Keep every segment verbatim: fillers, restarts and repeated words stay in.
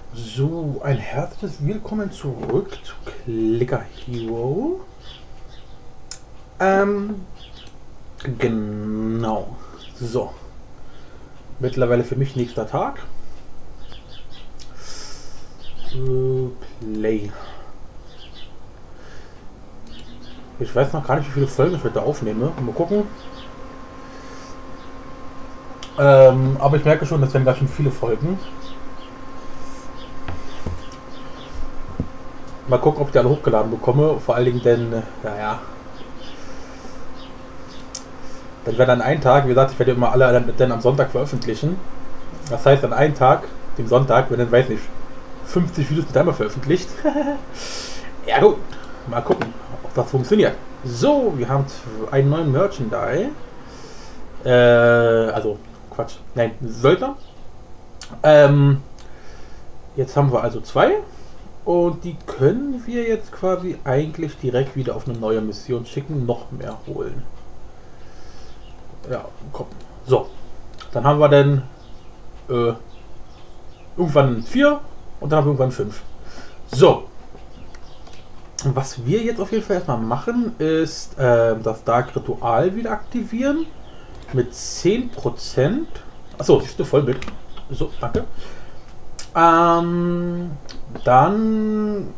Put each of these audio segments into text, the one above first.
So, ein herzliches Willkommen zurück zu Clicker Hero. Ähm, genau. So. Mittlerweile für mich nächster Tag. Äh, Play. Ich weiß noch gar nicht, wie viele Folgen ich heute aufnehme. Mal gucken. Ähm, aber ich merke schon, das werden ganz schön viele Folgen. Mal gucken, ob ich die alle hochgeladen bekomme. Vor allen Dingen, denn, naja. Dann werden an einem Tag, wie gesagt, ich werde immer alle dann, dann am Sonntag veröffentlichen. Das heißt, an einem Tag, dem Sonntag, wenn dann, weiß nicht, fünfzig Videos mit einmal veröffentlicht. Ja gut, mal gucken, ob das funktioniert. So, wir haben einen neuen Merchandise. Äh, also, Quatsch, nein, Söldner. Ähm, jetzt haben wir also zwei. Und die können wir jetzt quasi eigentlich direkt wieder auf eine neue Mission schicken, noch mehr holen. Ja, komm. So, dann haben wir dann äh, irgendwann vier und dann haben wir irgendwann fünf. So, was wir jetzt auf jeden Fall erstmal machen, ist äh, das Dark Ritual wieder aktivieren mit zehn Prozent. Achso, siehst du voll mit. So, danke. Ähm, dann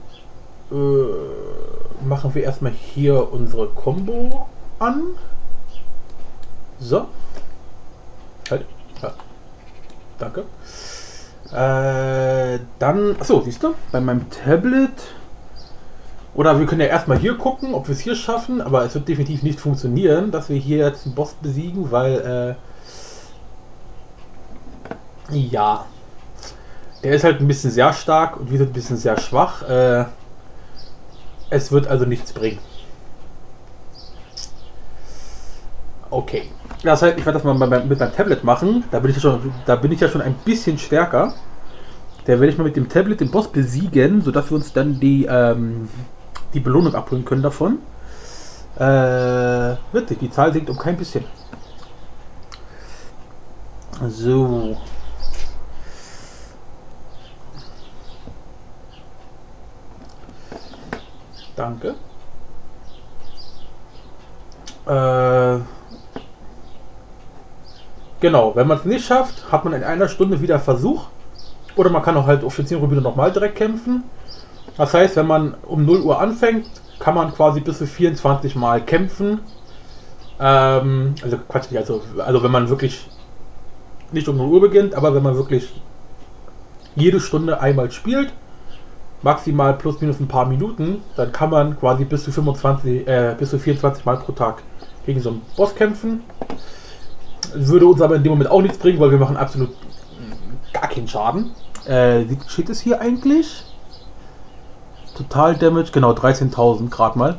äh, machen wir erstmal hier unsere Combo an. So. Halt. Ja. Danke. Äh, dann, achso, siehst du, bei meinem Tablet. Oder wir können ja erstmal hier gucken, ob wir es hier schaffen, aber es wird definitiv nicht funktionieren, dass wir hier jetzt den Boss besiegen, weil, äh, ja. Der ist halt ein bisschen sehr stark und wir sind ein bisschen sehr schwach. Äh, es wird also nichts bringen. Okay. Das heißt, ich werde das mal mit meinem Tablet machen. Da bin ich ja schon, da bin ich ja schon ein bisschen stärker. Da werde ich mal mit dem Tablet den Boss besiegen, sodass wir uns dann die, ähm, die Belohnung abholen können davon. Äh, witzig, die Zahl sinkt um kein bisschen. So. Danke. Äh, genau, wenn man es nicht schafft, hat man in einer Stunde wieder Versuch. Oder man kann auch halt auf zehn Rubine nochmal direkt kämpfen. Das heißt, wenn man um null Uhr anfängt, kann man quasi bis zu vierundzwanzig Mal kämpfen. Ähm, also Quatsch nicht, also, also wenn man wirklich nicht um null Uhr beginnt, aber wenn man wirklich jede Stunde einmal spielt, maximal plus minus ein paar Minuten, dann kann man quasi bis zu fünfundzwanzig, äh, bis zu vierundzwanzig Mal pro Tag gegen so einen Boss kämpfen. Würde uns aber in dem Moment auch nichts bringen, weil wir machen absolut gar keinen Schaden. Äh, wie steht es hier eigentlich? Total Damage, genau, dreizehntausend gerade mal.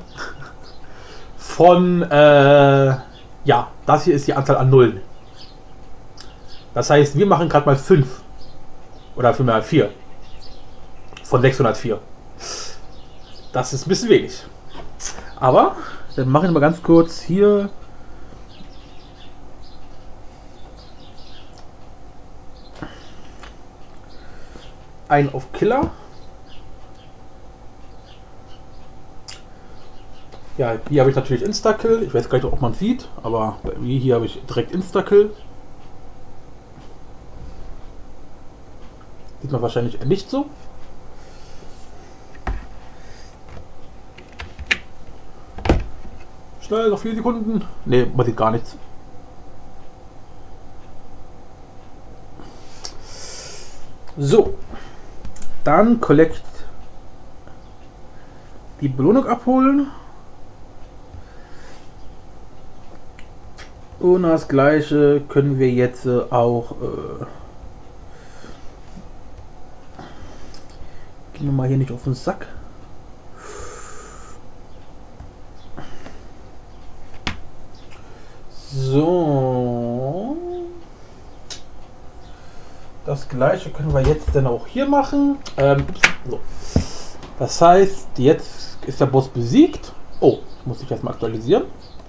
Von, äh, ja, das hier ist die Anzahl an Nullen. Das heißt, wir machen gerade mal fünf. Oder vielmehr vier. Von sechshundertvier. Das ist ein bisschen wenig. Aber, dann mache ich mal ganz kurz hier. Ein auf Killer. Ja, hier habe ich natürlich Insta-Kill. Ich weiß gar nicht, ob man sieht, aber bei mir hier habe ich direkt Insta-Kill. Sieht man wahrscheinlich nicht so. Schnell, noch vier Sekunden. Ne, man sieht gar nichts. So. Dann Collect die Belohnung abholen. Und das gleiche können wir jetzt auch äh, gehen wir mal hier nicht auf den Sack. So. Das gleiche können wir jetzt dann auch hier machen. Ähm, so. Das heißt, jetzt ist der Boss besiegt. Oh, muss ich erstmal aktualisieren.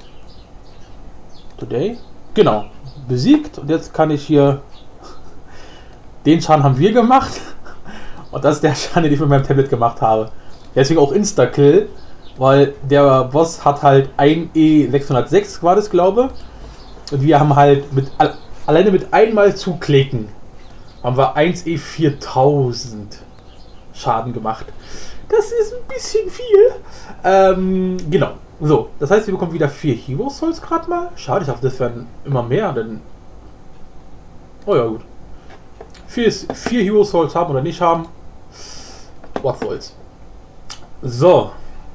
Today. Genau. Besiegt. Und jetzt kann ich hier. Den Schaden haben wir gemacht. Und das ist der Schaden, den ich mit meinem Tablet gemacht habe. Deswegen auch Insta-Kill, weil der Boss hat halt ein E sechshundertsechs war das, glaube ich. Und wir haben halt mit alleine mit einmal zuklicken haben wir eins E viertausend Schaden gemacht. Das ist ein bisschen viel. Ähm, genau. So, das heißt, wir bekommen wieder vier Hero Souls gerade mal. Schade, ich hoffe, das werden immer mehr, denn... Oh ja, gut. Vier, vier Hero Souls haben oder nicht haben. Was soll's. So.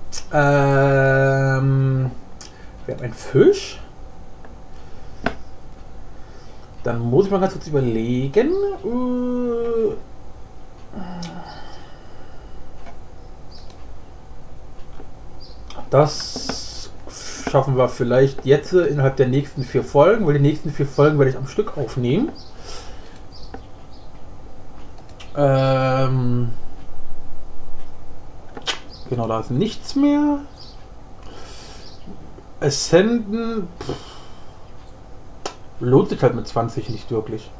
Ähm, wir haben einen Fisch. Dann muss ich mal ganz kurz überlegen. Das schaffen wir vielleicht jetzt innerhalb der nächsten vier Folgen, weil die nächsten vier Folgen werde ich am Stück aufnehmen. Ähm genau, da ist nichts mehr. Ascenden pff, lohnt sich halt mit zwanzig nicht wirklich.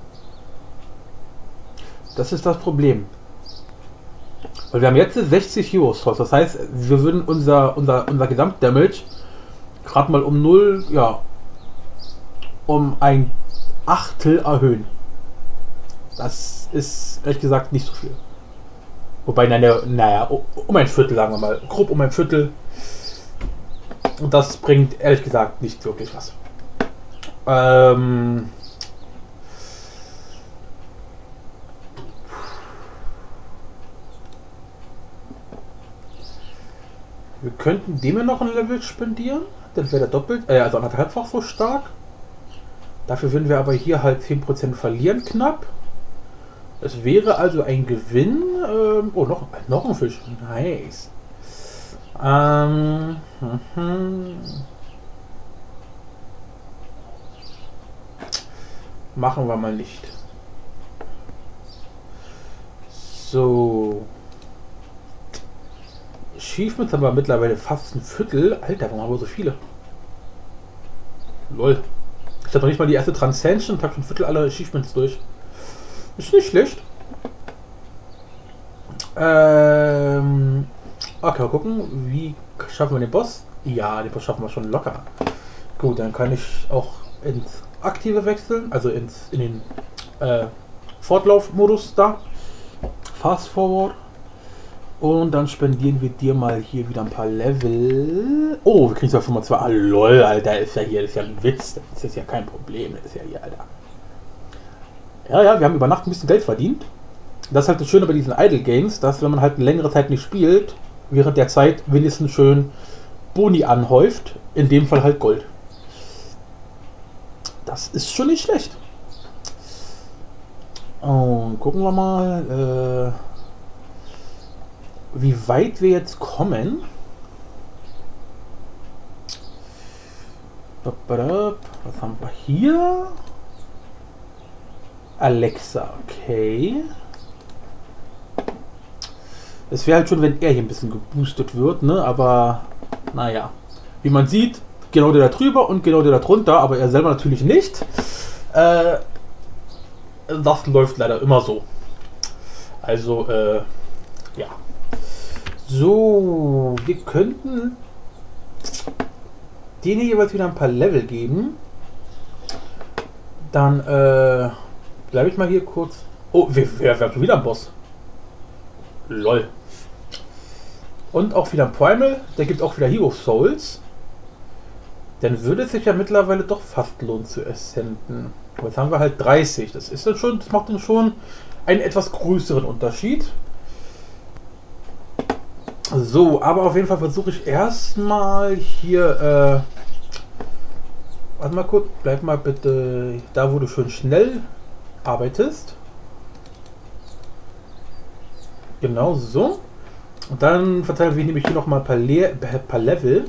Das ist das Problem. Weil wir haben jetzt sechzig Hero Souls. Das heißt, wir würden unser, unser, unser Gesamtdamage gerade mal um null, ja, um ein Achtel erhöhen. Das ist ehrlich gesagt nicht so viel. Wobei, naja, naja, um ein Viertel, sagen wir mal. Grob um ein Viertel. Und das bringt ehrlich gesagt nicht wirklich was. Ähm. Wir könnten dem ja noch ein Level spendieren. Dann wäre der doppelt, äh, also anderthalbfach so stark. Dafür würden wir aber hier halt zehn Prozent verlieren knapp. Es wäre also ein Gewinn. Ähm, oh, noch, noch ein Fisch. Nice. Ähm, mhm. Machen wir mal nicht. So. Achievements haben wir mittlerweile fast ein Viertel. Alter, warum haben wir so viele? Lol. Ich habe noch nicht mal die erste Transcension und habe schon ein Viertel aller Achievements durch. Ist nicht schlecht. Ähm, okay, mal gucken. Wie schaffen wir den Boss? Ja, den Boss schaffen wir schon locker. Gut, dann kann ich auch ins Aktive wechseln. Also ins in den äh, Fortlaufmodus da. Fast Forward. Und dann spendieren wir dir mal hier wieder ein paar Level. Oh, wir kriegen zwar fünfundzwanzig. Ah, lol, Alter, ist ja hier, ist ja ein Witz. Das ist ja kein Problem. Das ist ja hier, Alter. Ja, ja, wir haben über Nacht ein bisschen Geld verdient. Das ist halt das Schöne bei diesen Idle Games, dass wenn man halt eine längere Zeit nicht spielt, während der Zeit wenigstens schön Boni anhäuft. In dem Fall halt Gold. Das ist schon nicht schlecht. Und gucken wir mal, äh, wie weit wir jetzt kommen. Was haben wir hier? Alexa, okay. Es wäre halt schon, wenn er hier ein bisschen geboostet wird, ne? Aber naja. Wie man sieht, genau der da drüber und genau der da drunter, aber er selber natürlich nicht. Äh, das läuft leider immer so. Also, äh, ja. So, wir könnten denen jeweils wieder ein paar Level geben. Dann äh, bleibe ich mal hier kurz. Oh, wir, wir, wir haben schon wieder einen Boss. Lol. Und auch wieder ein Primal. Der gibt auch wieder Hero Souls. Dann würde es sich ja mittlerweile doch fast lohnen zu ascenden. Aber jetzt haben wir halt dreißig. Das ist dann schon, das macht dann schon einen etwas größeren Unterschied. So, aber auf jeden Fall versuche ich erstmal hier, äh, warte mal kurz, bleib mal bitte da, wo du schön schnell arbeitest. Genau so. Und dann verteilen wir nämlich hier noch mal ein paar, Le paar Level.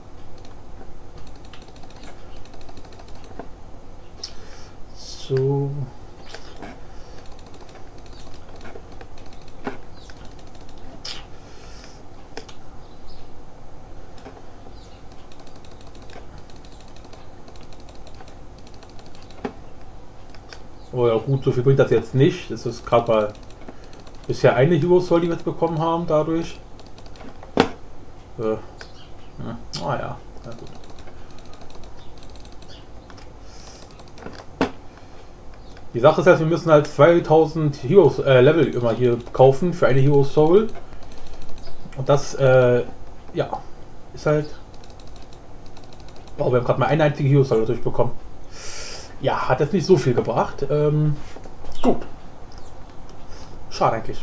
So. Oh ja, gut, so viel bringt das jetzt nicht. Das ist gerade mal Bisher eine Hero Soul, die wir jetzt bekommen haben, dadurch. Äh. Ja. Oh ja, na gut. Die Sache ist halt, wir müssen halt zweitausend Heroes, äh, Level immer hier kaufen für eine Hero Soul. Und das, äh, ja, ist halt... Oh, wir haben gerade mal eine einzige Hero Soul durchbekommen. Ja, hat jetzt nicht so viel gebracht. Ähm, gut. Schade eigentlich.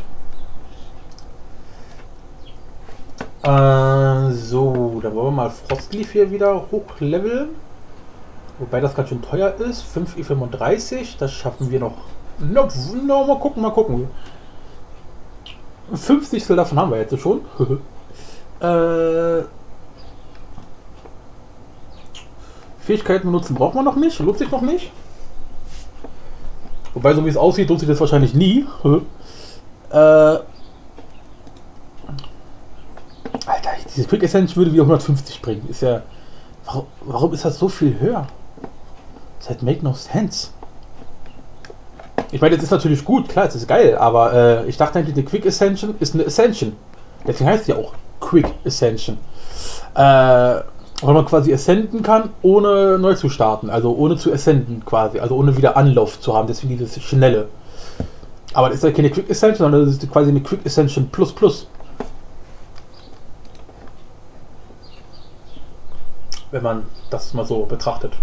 Äh, so, dann wollen wir mal Frostleaf hier wieder hochleveln. Wobei das ganz schön teuer ist. fünf E fünfunddreißig, das schaffen wir noch. No, no, mal gucken, mal gucken. fünfzig davon haben wir jetzt schon. äh, Fähigkeiten benutzen braucht man noch nicht. Lohnt sich noch nicht. Wobei, so wie es aussieht, lohnt sich das wahrscheinlich nie. äh, Alter, diese Quick Essence würde wieder hundertfünfzig bringen. Ist ja. Warum, warum ist das so viel höher? Das make no sense. Ich meine, das ist natürlich gut, klar, es ist geil, aber äh, ich dachte eigentlich, die Quick Ascension ist eine Ascension. Deswegen heißt sie auch Quick Ascension. Äh, weil man quasi ascenden kann, ohne neu zu starten. Also ohne zu ascenden quasi. Also ohne wieder Anlauf zu haben. Deswegen dieses Schnelle. Aber das ist ja keine Quick Ascension, sondern das ist quasi eine Quick Ascension Plus Plus. Wenn man das mal so betrachtet.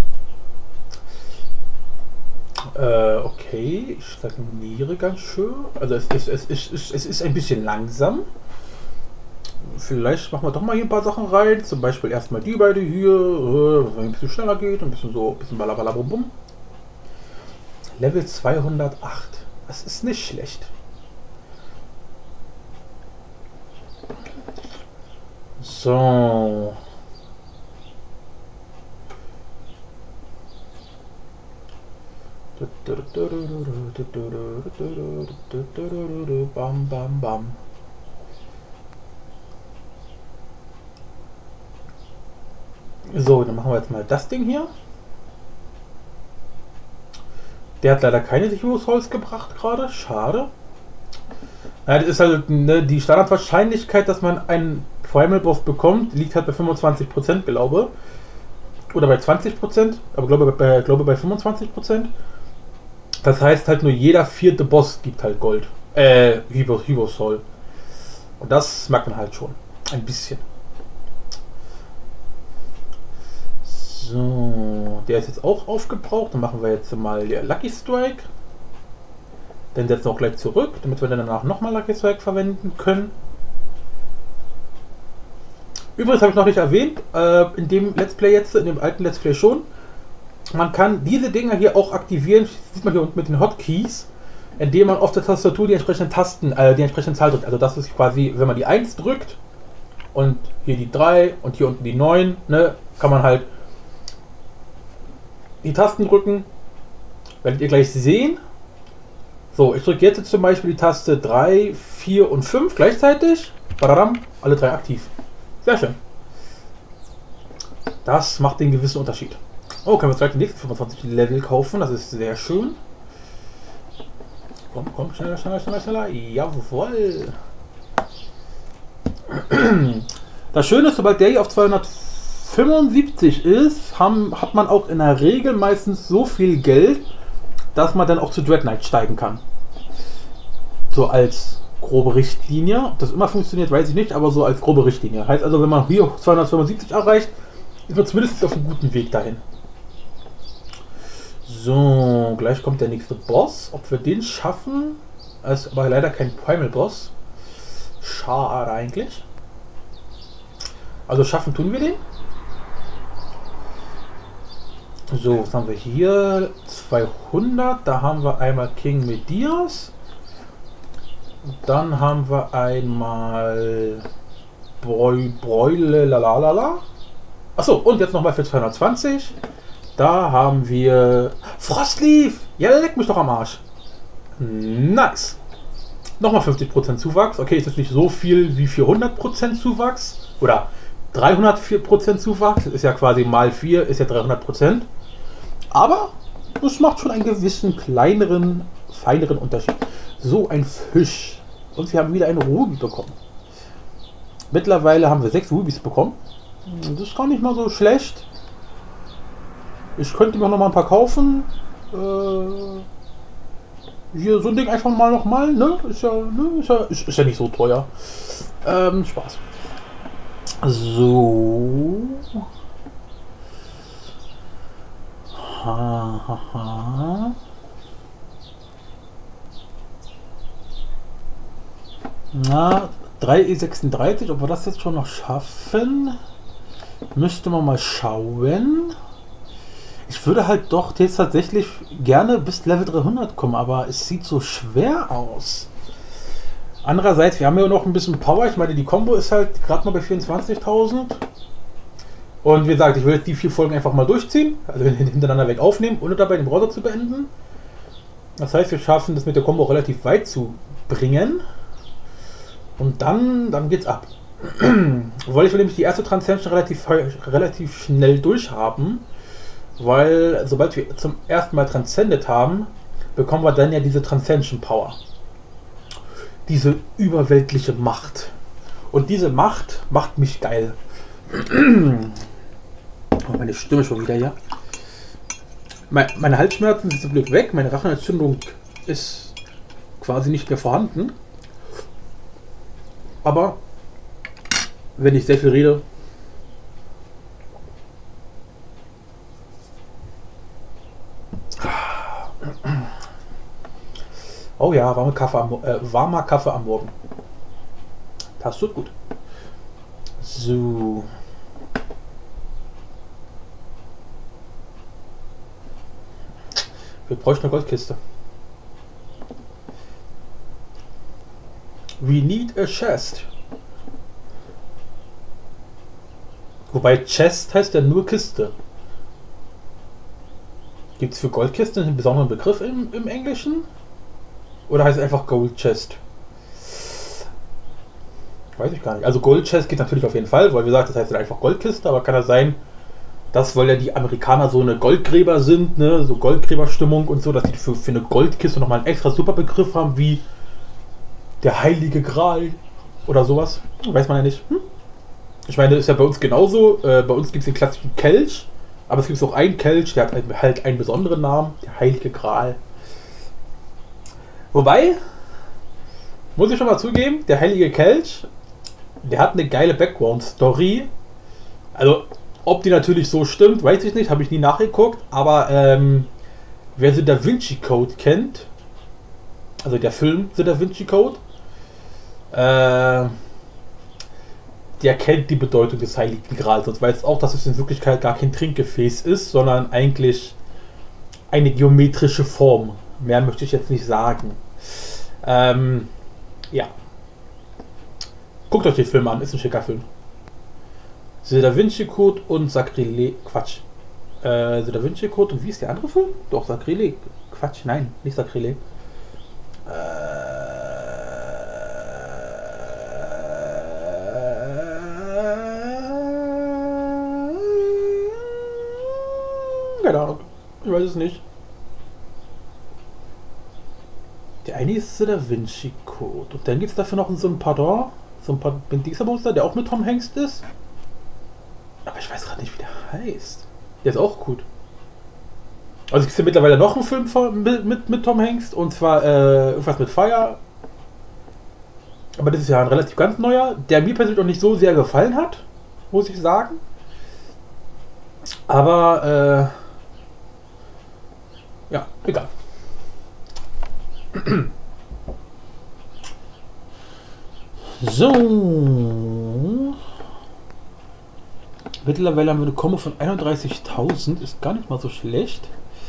Äh, okay, ich stagniere ganz schön. Also es, es, es, es, es, es ist ein bisschen langsam. Vielleicht machen wir doch mal hier ein paar Sachen rein. Zum Beispiel erstmal die beide hier, äh, ein bisschen schneller geht, ein bisschen so, ein bisschen balabalabum. Level zweihundertacht. Das ist nicht schlecht. So. Bam, bam, bam. So, dann machen wir jetzt mal das Ding hier. Der hat leider keine Hero Souls gebracht gerade. Schade. Ja, das ist halt ne, die Standardwahrscheinlichkeit, dass man einen Primal Boss bekommt, liegt halt bei fünfundzwanzig Prozent, glaube. Oder bei zwanzig Prozent, aber glaube bei, glaube bei fünfundzwanzig Prozent. Das heißt halt nur jeder vierte Boss gibt halt Gold. Äh, Hero, Hero Soul. Und das mag man halt schon. Ein bisschen. So, der ist jetzt auch aufgebraucht. Dann machen wir jetzt mal der Lucky Strike. Den setzen wir auch gleich zurück, damit wir dann danach nochmal Lucky Strike verwenden können. Übrigens habe ich noch nicht erwähnt, äh, in dem Let's Play jetzt, in dem alten Let's Play schon. Man kann diese Dinger hier auch aktivieren, das sieht man hier unten mit den Hotkeys, indem man auf der Tastatur die entsprechenden Tasten, äh, die entsprechende Zahl drückt. Also das ist quasi, wenn man die eins drückt und hier die drei und hier unten die neun, ne, kann man halt die Tasten drücken. Werdet ihr gleich sehen. So, ich drücke jetzt zum Beispiel die Taste drei, vier und fünf gleichzeitig. Badadam, alle drei aktiv. Sehr schön. Das macht den gewissen Unterschied. Oh, können wir gleich die nächsten fünfundzwanzig Level kaufen. Das ist sehr schön. Komm, komm, schneller, schneller, schneller, schneller. Jawohl. Das Schöne ist, sobald der hier auf zweihundertfünfundsiebzig ist, haben, hat man auch in der Regel meistens so viel Geld, dass man dann auch zu Dread Knight steigen kann. So als grobe Richtlinie. Ob das immer funktioniert, weiß ich nicht, aber so als grobe Richtlinie. Heißt also, wenn man hier zweihundertfünfundsiebzig erreicht, ist man zumindest auf einem guten Weg dahin. So, gleich kommt der nächste Boss. Ob wir den schaffen, ist aber leider kein Primal Boss. Schade eigentlich. Also schaffen tun wir den. So, was haben wir hier? zweihundert, da haben wir einmal King Medias. Dann haben wir einmal Broile lalalala. Achso, und jetzt nochmal für zweihundertzwanzig. Da haben wir Frostleaf. Ja, leck mich doch am Arsch. Nice. Nochmal fünfzig Prozent Zuwachs. Okay, ist jetzt nicht so viel wie vierhundert Prozent Zuwachs. Oder dreihundert Prozent Zuwachs. Ist ja quasi mal vier, ist ja dreihundert Prozent. Aber das macht schon einen gewissen kleineren, feineren Unterschied. So ein Fisch. Und wir haben wieder eine Ruby bekommen. Mittlerweile haben wir sechs Rubis bekommen. Das ist gar nicht mal so schlecht. Ich könnte mir noch mal ein paar kaufen. Äh, hier so ein Ding einfach mal noch mal, ne? Ist ja, ne? Ist ja, ist, ist ja nicht so teuer. Ähm, Spaß. So. Ha, ha, ha. Na, drei E sechsunddreißig, ob wir das jetzt schon noch schaffen, müsste man mal schauen. Ich würde halt doch jetzt tatsächlich gerne bis Level dreihundert kommen, aber es sieht so schwer aus. Andererseits, wir haben ja noch ein bisschen Power. Ich meine, die Combo ist halt gerade mal bei vierundzwanzigtausend. Und wie gesagt, ich will jetzt die vier Folgen einfach mal durchziehen, also hintereinander weg aufnehmen, ohne dabei den Browser zu beenden. Das heißt, wir schaffen das mit der Combo relativ weit zu bringen. Und dann, dann geht's ab. Weil ich will nämlich die erste Transcension relativ, relativ schnell durchhaben. Weil sobald wir zum ersten Mal Transcended haben, bekommen wir dann ja diese Transcension Power. Diese überweltliche Macht. Und diese Macht macht mich geil. Oh, meine Stimme schon wieder hier. Meine Halsschmerzen sind zum Glück weg. Meine Rachenentzündung ist quasi nicht mehr vorhanden. Aber wenn ich sehr viel rede, oh ja, warmer Kaffee am, äh, warmer Kaffee am Morgen. Das tut gut. So. Wir bräuchten eine Goldkiste. We need a chest. Wobei Chest heißt ja nur Kiste. Gibt es für Goldkiste einen besonderen Begriff im, im Englischen? Oder heißt es einfach Gold Chest? Weiß ich gar nicht. Also Gold Chest geht natürlich auf jeden Fall, weil wie gesagt, das heißt dann einfach Goldkiste, aber kann das sein, dass, weil ja die Amerikaner so eine Goldgräber sind, ne, so Goldgräberstimmung und so, dass die für, für eine Goldkiste nochmal einen extra super Begriff haben, wie der Heilige Gral oder sowas. Weiß man ja nicht. Hm? Ich meine, das ist ja bei uns genauso. Äh, bei uns gibt es den klassischen Kelch, aber es gibt auch einen Kelch, der hat halt einen besonderen Namen, der Heilige Gral. Wobei, muss ich schon mal zugeben, der Heilige Kelch, der hat eine geile Background-Story. Also, ob die natürlich so stimmt, weiß ich nicht, habe ich nie nachgeguckt, aber ähm, wer The Da Vinci Code kennt, also der Film The Da Vinci Code, äh, der kennt die Bedeutung des Heiligen Grals und weiß auch, dass es in Wirklichkeit gar kein Trinkgefäß ist, sondern eigentlich eine geometrische Form. Mehr möchte ich jetzt nicht sagen. Ähm, ja. Guckt euch den Film an, ist ein schicker Film. The Da Vinci Code und Sakrileg. Quatsch. Äh, The Da Vinci Code und wie ist der andere Film? Doch, Sakrileg. Quatsch, nein, nicht Sakrileg. Äh, keine Ahnung. Ich weiß es nicht. Der eine ist The Da Vinci Code. Und dann gibt es dafür noch so ein Pardon. So ein paar Monster, der auch mit Tom Hanks ist. Aber ich weiß gerade nicht, wie der heißt. Der ist auch gut. Also es gibt ja mittlerweile noch einen Film von, mit, mit, mit Tom Hanks. Und zwar äh, irgendwas mit Fire. Aber das ist ja ein relativ ganz neuer, der mir persönlich noch nicht so sehr gefallen hat, muss ich sagen. Aber äh, ja, egal. So. Mittlerweile haben wir eine Kombo von einunddreißigtausend. Ist gar nicht mal so schlecht.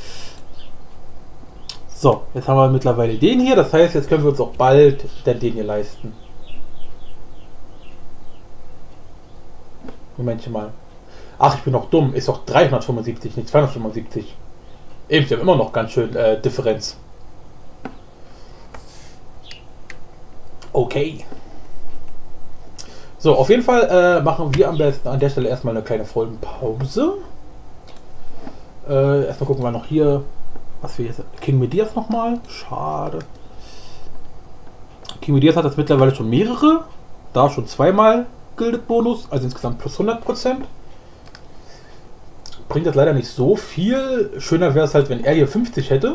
So, jetzt haben wir mittlerweile den hier. Das heißt, jetzt können wir uns auch bald den hier leisten. Momentchen mal. Ach, ich bin noch dumm. Ist doch dreihundertfünfundsiebzig, nicht zweihundertfünfundsiebzig. Eben, wir haben immer noch ganz schön äh, Differenz. Okay. So, auf jeden Fall äh, machen wir am besten an der Stelle erstmal eine kleine Folgenpause. Äh, erstmal gucken wir noch hier, was wir jetzt. King Medias nochmal. Schade. King Diaz hat jetzt mittlerweile schon mehrere. Da schon zweimal Gilded Bonus, also insgesamt plus hundert Prozent. Bringt das leider nicht so viel. Schöner wäre es halt, wenn er hier fünfzig hätte.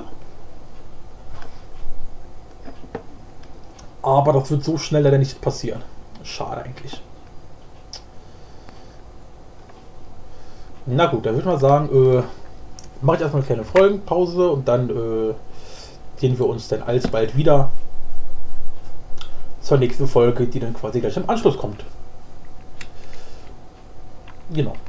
Aber das wird so schnell leider nicht passieren. Schade eigentlich. Na gut, dann würde ich mal sagen, äh, mache ich erstmal eine kleine Folgenpause und dann äh, sehen wir uns dann alsbald wieder zur nächsten Folge, die dann quasi gleich im Anschluss kommt. Genau.